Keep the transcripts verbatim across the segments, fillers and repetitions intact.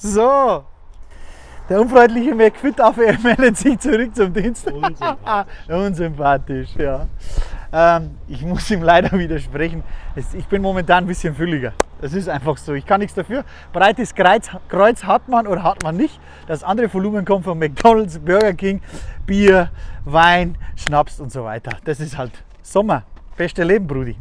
So, der unfreundliche McFit meldet sich zurück zum Dienst. Unsympathisch. Unsympathisch, ja. Ähm, ich muss ihm leider widersprechen. Es, ich bin momentan ein bisschen fülliger. Das ist einfach so. Ich kann nichts dafür. Breites Kreuz, Kreuz hat man oder hat man nicht. Das andere Volumen kommt von McDonald's, Burger King, Bier, Wein, Schnaps und so weiter. Das ist halt Sommer. Beste Leben, Brudi.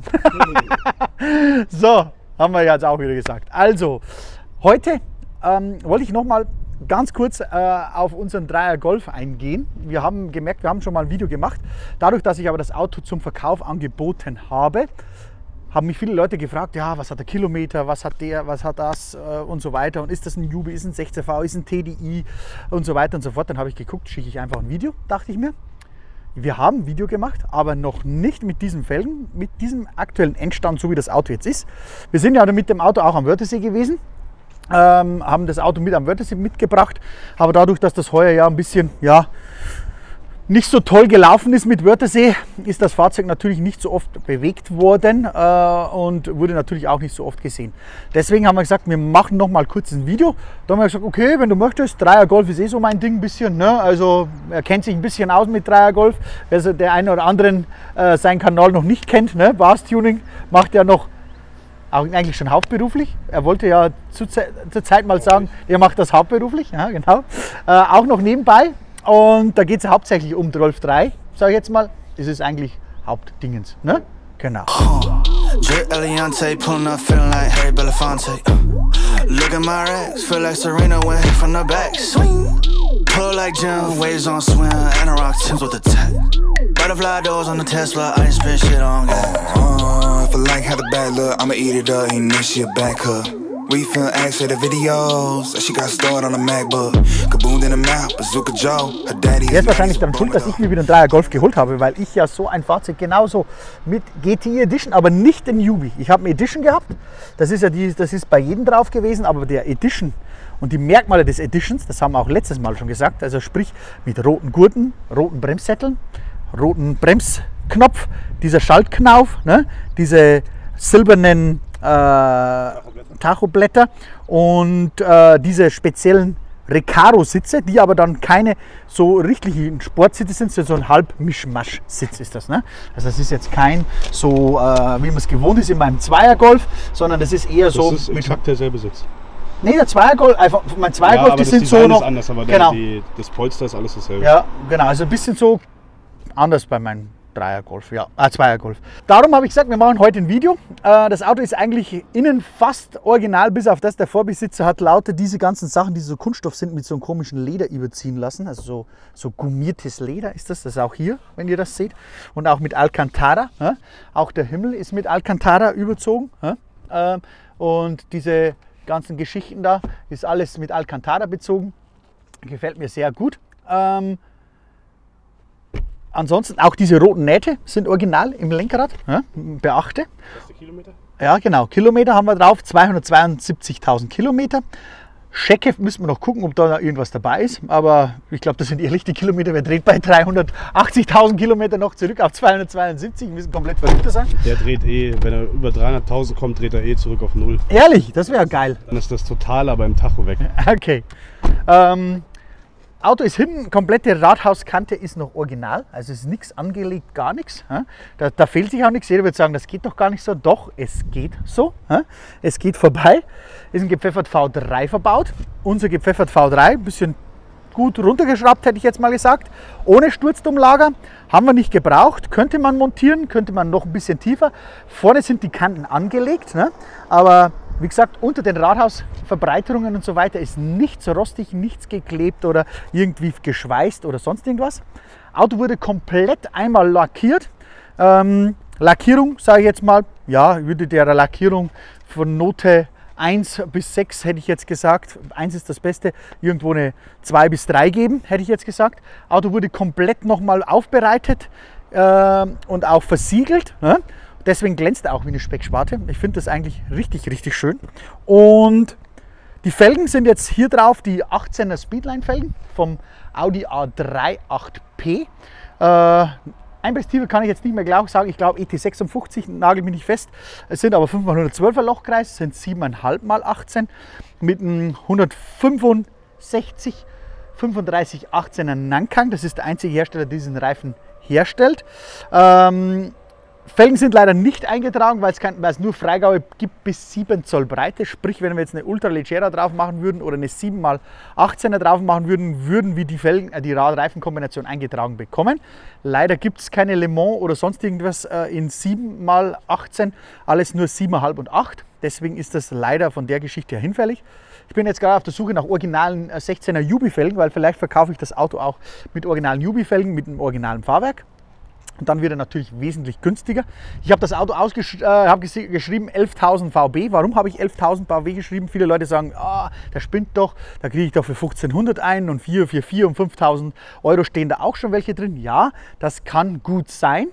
So, haben wir jetzt auch wieder gesagt. Also, heute ähm, wollte ich noch mal ganz kurz äh, auf unseren Dreier Golf eingehen. Wir haben gemerkt, wir haben schon mal ein Video gemacht. Dadurch, dass ich aber das Auto zum Verkauf angeboten habe, haben mich viele Leute gefragt, ja, was hat der Kilometer, was hat der, was hat das äh, und so weiter. Und ist das ein Jubi, ist ein sechzehn V, ist ein T D I und so weiter und so fort. Dann habe ich geguckt, schicke ich einfach ein Video, dachte ich mir. Wir haben ein Video gemacht, aber noch nicht mit diesen Felgen, mit diesem aktuellen Endstand, so wie das Auto jetzt ist. Wir sind ja mit dem Auto auch am Wörthersee gewesen. Ähm, haben das Auto mit am Wörthersee mitgebracht, aber dadurch, dass das heuer ja ein bisschen ja, nicht so toll gelaufen ist mit Wörthersee, ist das Fahrzeug natürlich nicht so oft bewegt worden äh, und wurde natürlich auch nicht so oft gesehen. Deswegen haben wir gesagt, wir machen noch mal kurz ein Video. Da haben wir gesagt, okay, wenn du möchtest, Dreier Golf ist eh so mein Ding ein bisschen, ne? Also er kennt sich ein bisschen aus mit Dreier Golf. Wer der eine oder anderen äh, seinen Kanal noch nicht kennt, ne? Bars Tuning macht ja noch auch eigentlich schon hauptberuflich. Er wollte ja zur Zeit mal sagen, er macht das hauptberuflich, ja, genau. Äh, auch noch nebenbei. Und da geht es hauptsächlich um Golf drei, sage ich jetzt mal. Das ist eigentlich Hauptdingens, ne? Genau. Drip Eliante pulling up, feeling like Harry Belafonte. Look at my racks, feel like Serena when hit from the back. Swing, pull like Jim, waves on swim, and a rock Timbs with the tech. Butterfly doors on the Tesla, I ain't spend shit on gas. Uh, if I like how the bad look, I'ma eat it up, ain't this shit back up. We film X at the videos, she got stored on a MacBook. Kaboom in the mouth, Bazooka Joe, her daddy. Er ist wahrscheinlich daran schuld, dass ich mir wieder einen Dreier Golf geholt habe, weil ich ja so ein Fahrzeug genauso mit G T I Edition, aber nicht den Jubi. Ich habe eine Edition gehabt, das ist ja die, das ist bei jedem drauf gewesen, aber der Edition und die Merkmale des Editions, das haben wir auch letztes Mal schon gesagt, also sprich mit roten Gurten, roten Bremssätteln, roten Bremsknopf, dieser Schaltknauf, ne, diese silbernen äh, Tachoblätter und äh, diese speziellen Recaro-Sitze, die aber dann keine so richtigen Sportsitze sind, sondern so ein Halb-Mischmasch-Sitz ist das. Ne? Also das ist jetzt kein so, äh, wie man es gewohnt ist in meinem Zweier-Golf, sondern das ist eher so... Das ist exakt derselbe Sitz. Nee, der Zweier-Golf, einfach mein Zweier-Golf, ja, die das sind Design so noch... ist anders, aber genau. die, das Polster ist alles dasselbe. Ja, genau, also ein bisschen so anders bei meinem Dreier-Golf, ja, äh, Zweier-Golf. Darum habe ich gesagt, wir machen heute ein Video. Äh, das Auto ist eigentlich innen fast original, bis auf das der Vorbesitzer hat lauter diese ganzen Sachen, die so Kunststoff sind, mit so einem komischen Leder überziehen lassen. Also so, so gummiertes Leder ist das, das ist auch hier, wenn ihr das seht. Und auch mit Alcantara. Ja? Auch der Himmel ist mit Alcantara überzogen. Ja? Äh, und diese ganzen Geschichten da ist alles mit Alcantara bezogen. Gefällt mir sehr gut. Ähm, Ansonsten auch diese roten Nähte sind original im Lenkrad. Ja, beachte. Was ist der Kilometer? Ja, genau. Kilometer haben wir drauf. zweihundertzweiundsiebzigtausend Kilometer. Schecke müssen wir noch gucken, ob da irgendwas dabei ist. Aber ich glaube, das sind ehrlich die Kilometer. Wir drehen bei dreihundertachtzigtausend Kilometer noch zurück auf zweihundertzweiundsiebzig. Wir müssen komplett verrückt sein. Der dreht eh, wenn er über dreihunderttausend kommt, dreht er eh zurück auf null. Ehrlich, das wäre geil. Dann ist das Totale beim Tacho weg. Okay. Ähm, Auto ist hinten, komplette Rathauskante ist noch original, also ist nichts angelegt, gar nichts. Da, da fehlt sich auch nichts. Jeder wird sagen, das geht doch gar nicht so. Doch, es geht so. Es geht vorbei. Ist ein gepfeffert V drei verbaut. Unser gepfeffert V drei, ein bisschen gut runtergeschraubt, hätte ich jetzt mal gesagt. Ohne Sturzdummlager, haben wir nicht gebraucht. Könnte man montieren, könnte man noch ein bisschen tiefer. Vorne sind die Kanten angelegt, ne? Aber wie gesagt, unter den Rathausverbreiterungen und so weiter ist nichts rostig, nichts geklebt oder irgendwie geschweißt oder sonst irgendwas. Auto wurde komplett einmal lackiert. Ähm, Lackierung, sage ich jetzt mal, ja, würde der Lackierung von Note eins bis sechs, hätte ich jetzt gesagt. eins ist das Beste, irgendwo eine zwei bis drei geben, hätte ich jetzt gesagt. Auto wurde komplett nochmal aufbereitet äh, und auch versiegelt. Ne? Deswegen glänzt er auch wie eine Specksparte. Ich finde das eigentlich richtig, richtig schön. Und die Felgen sind jetzt hier drauf, die achtzehner Speedline-Felgen vom Audi A drei acht P. Äh, Einbrechtstiefe kann ich jetzt nicht mehr genau sagen. Ich glaube E T sechsundfünfzig, nagel mich nicht fest. Es sind aber fünf mal hundertzwölfer Lochkreis, sind sieben Komma fünf mal achtzehn mit einem hundertfünfundsechzig fünfunddreißig achtzehner Nankang. Das ist der einzige Hersteller, der diesen Reifen herstellt. Ähm, Felgen sind leider nicht eingetragen, weil es, kein, weil es nur Freigabe gibt bis sieben Zoll Breite. Sprich, wenn wir jetzt eine Ultralegera drauf machen würden oder eine sieben mal achtzehner drauf machen würden, würden wir die, Felgen, äh, die Radreifenkombination eingetragen bekommen. Leider gibt es keine Le Mans oder sonst irgendwas äh, in sieben mal achtzehn, alles nur sieben Komma fünf und acht. Deswegen ist das leider von der Geschichte her hinfällig. Ich bin jetzt gerade auf der Suche nach originalen sechzehner Jubi-Felgen, weil vielleicht verkaufe ich das Auto auch mit originalen Jubi-Felgen, mit einem originalen Fahrwerk. Und dann wird er natürlich wesentlich günstiger. Ich habe das Auto ausgesch äh, hab ges geschrieben elftausend V B. Warum habe ich elftausend V B geschrieben? Viele Leute sagen, ah, der spinnt doch, da kriege ich doch für fünfzehnhundert ein und vier für vier und fünftausend Euro stehen da auch schon welche drin. Ja, das kann gut sein.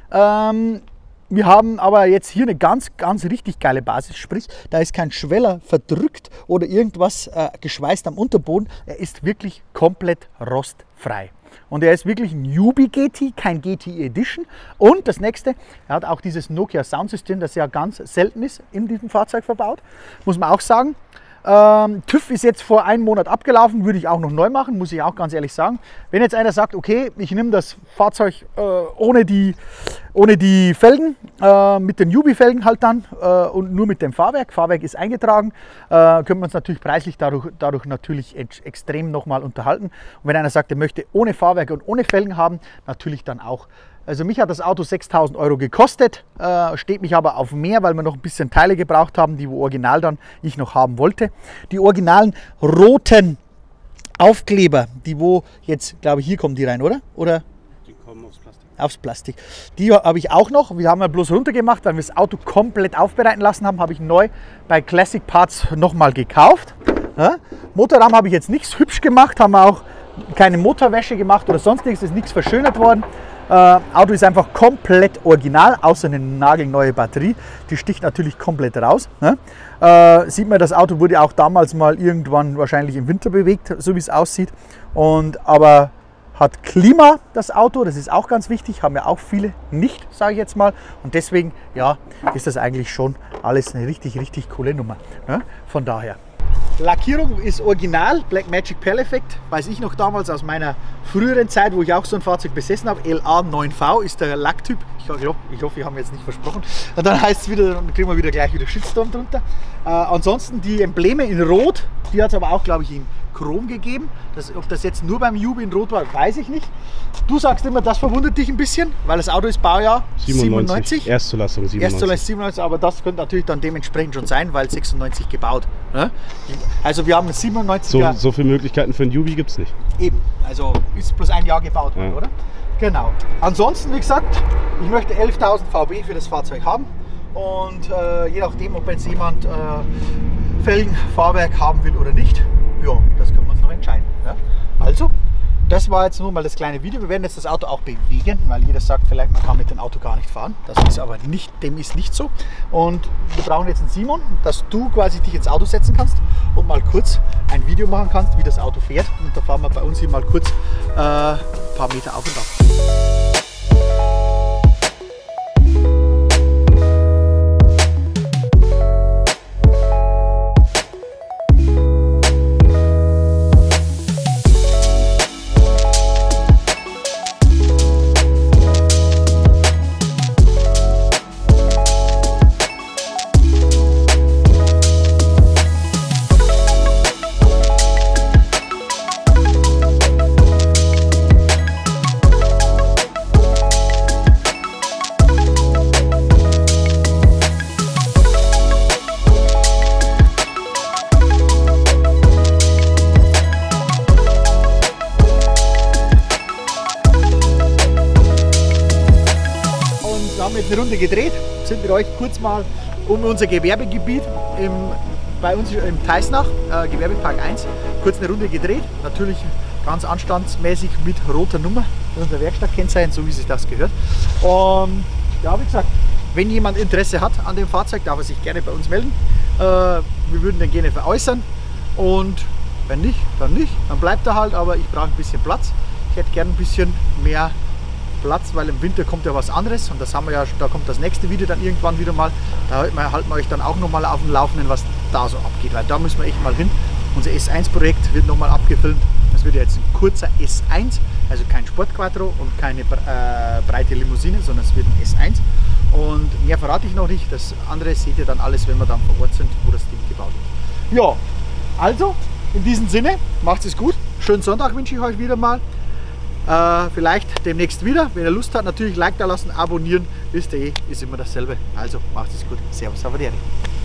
Ähm, Wir haben aber jetzt hier eine ganz, ganz richtig geile Basis, sprich, da ist kein Schweller verdrückt oder irgendwas äh, geschweißt am Unterboden. Er ist wirklich komplett rostfrei. Und er ist wirklich ein Jubi G T, kein G T Edition. Und das nächste, er hat auch dieses Nokia Soundsystem, das ja ganz selten ist, in diesem Fahrzeug verbaut. Muss man auch sagen. Ähm, TÜV ist jetzt vor einem Monat abgelaufen, würde ich auch noch neu machen, muss ich auch ganz ehrlich sagen. Wenn jetzt einer sagt, okay, ich nehme das Fahrzeug äh, ohne, die, ohne die Felgen, äh, mit den Jubi-Felgen halt dann äh, und nur mit dem Fahrwerk, Fahrwerk ist eingetragen, äh, können wir uns natürlich preislich dadurch, dadurch natürlich ex extrem nochmal unterhalten. Und wenn einer sagt, er möchte ohne Fahrwerk und ohne Felgen haben, natürlich dann auch. Also mich hat das Auto sechstausend Euro gekostet, äh, steht mich aber auf mehr, weil wir noch ein bisschen Teile gebraucht haben, die wo original dann ich noch haben wollte. Die originalen roten Aufkleber, die wo jetzt, glaube ich, hier kommen die rein, oder? Oder? Die kommen aufs Plastik. Aufs Plastik. Die habe ich auch noch. Wir haben ja bloß runtergemacht, weil wir das Auto komplett aufbereiten lassen haben, habe ich neu bei Classic Parts nochmal gekauft. Ja? Motorraum habe ich jetzt nichts hübsch gemacht, haben wir auch keine Motorwäsche gemacht oder sonstiges, ist nichts verschönert worden. Äh, Auto ist einfach komplett original, außer eine nagelneue Batterie. Die sticht natürlich komplett raus. Ne? Äh, sieht man, das Auto wurde auch damals mal irgendwann wahrscheinlich im Winter bewegt, so wie es aussieht. Und, aber hat Klima, das Auto, das ist auch ganz wichtig, haben ja auch viele nicht, sage ich jetzt mal. Und deswegen, ja, ist das eigentlich schon alles eine richtig, richtig coole Nummer. Ne? Von daher. Lackierung ist original, Blackmagic Perfect, weiß ich noch damals aus meiner früheren Zeit, wo ich auch so ein Fahrzeug besessen habe. L A neun V ist der Lacktyp. Ich hoffe, ich hoffe, wir haben jetzt nicht versprochen. Und dann heißt es wieder, dann kriegen wir wieder gleich wieder Shitstorm drunter. Äh, ansonsten die Embleme in Rot, die hat es aber auch, glaube ich, in Chrom gegeben. Das, ob das jetzt nur beim Jubi in Rot war, weiß ich nicht. Du sagst immer, das verwundert dich ein bisschen, weil das Auto ist Baujahr siebenundneunzig. siebenundneunzig. Erstzulassung siebenundneunzig. Erstzulassung siebenundneunzig, aber das könnte natürlich dann dementsprechend schon sein, weil sechsundneunzig gebaut. Ne? Also wir haben siebenundneunziger. So, so viele Möglichkeiten für ein Jubi gibt es nicht. Eben, also ist bloß ein Jahr gebaut worden, ja. Oder? Genau. Ansonsten, wie gesagt, ich möchte elftausend V B für das Fahrzeug haben. Und äh, je nachdem, ob jetzt jemand äh, Felgen, Fahrwerk haben will oder nicht, ja, das können wir uns noch entscheiden. Ja? Also, das war jetzt nur mal das kleine Video. Wir werden jetzt das Auto auch bewegen, weil jeder sagt vielleicht, man kann mit dem Auto gar nicht fahren. Das ist aber nicht, dem ist nicht so. Und wir brauchen jetzt einen Simon, dass du quasi dich ins Auto setzen kannst und mal kurz ein Video machen kannst, wie das Auto fährt. Und da fahren wir bei uns hier mal kurz äh, ein paar Meter auf und ab. Eine Runde gedreht, sind mit euch kurz mal um unser Gewerbegebiet im, bei uns im Teisnach, äh, Gewerbepark eins, kurz eine Runde gedreht. Natürlich ganz anstandsmäßig mit roter Nummer, unser Werkstattkennzeichen, so wie sich das gehört. Und ja, wie gesagt, wenn jemand Interesse hat an dem Fahrzeug, darf er sich gerne bei uns melden. Äh, wir würden den gerne veräußern und wenn nicht, dann nicht, dann bleibt er halt, aber ich brauche ein bisschen Platz. Ich hätte gerne ein bisschen mehr Platz, weil im Winter kommt ja was anderes und das haben wir ja, da kommt das nächste Video dann irgendwann wieder mal. Da halten wir, halten wir euch dann auch nochmal auf dem Laufenden, was da so abgeht, weil da müssen wir echt mal hin. Unser S eins Projekt wird nochmal abgefilmt. Das wird jetzt ein kurzer S eins, also kein Sportquattro und keine äh, breite Limousine, sondern es wird ein S eins. Und mehr verrate ich noch nicht. Das andere seht ihr dann alles, wenn wir dann vor Ort sind, wo das Ding gebaut wird. Ja, also in diesem Sinne, macht es gut. Schönen Sonntag wünsche ich euch wieder mal. Äh, vielleicht demnächst wieder. Wenn ihr Lust habt, natürlich Like da lassen, abonnieren. Wisst ihr eh, ist immer dasselbe. Also macht es gut. Servus, Avaderi.